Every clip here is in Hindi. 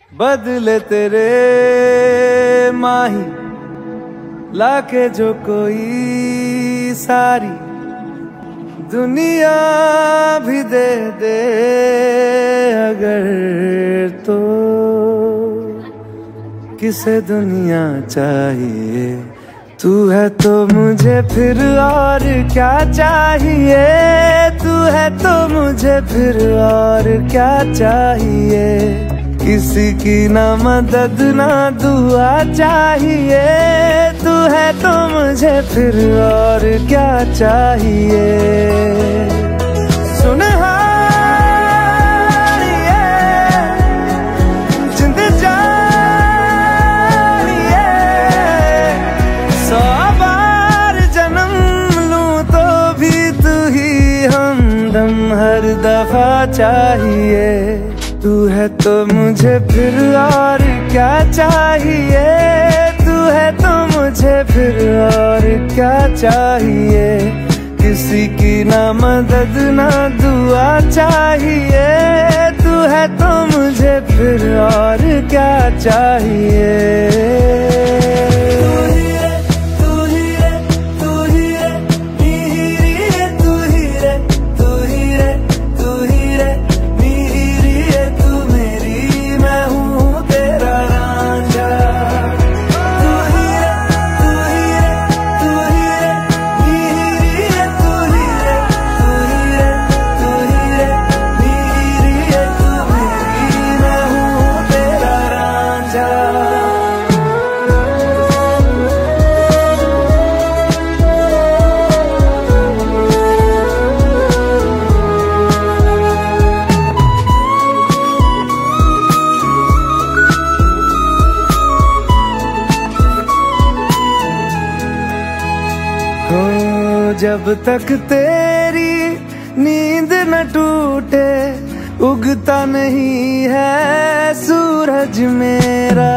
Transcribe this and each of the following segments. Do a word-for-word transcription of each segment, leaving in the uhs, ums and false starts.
बदले तेरे माही लाके जो कोई सारी दुनिया भी दे दे अगर, तो किसे दुनिया चाहिए। तू है तो मुझे फिर और क्या चाहिए, तू है तो मुझे फिर और क्या चाहिए। किसी की ना मदद ना दुआ चाहिए, तू है तो मुझे फिर और क्या चाहिए। सुन हर दफा चाहिए, तू है तो मुझे फिर और क्या चाहिए, तू है तो मुझे फिर और क्या चाहिए। किसी की ना मदद ना दुआ चाहिए, तू है तो मुझे फिर और क्या चाहिए। जब तक तेरी नींद न टूटे उगता नहीं है सूरज मेरा।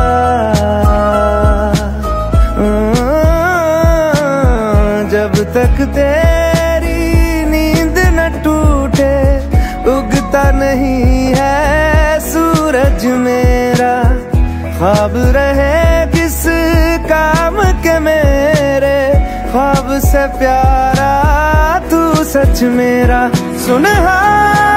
जब तक तेरी नींद न टूटे उगता नहीं है सूरज मेरा। ख्वाब रहे किस काम के मेरे, ख्वाब से प्यारा तू सच मेरा। सुन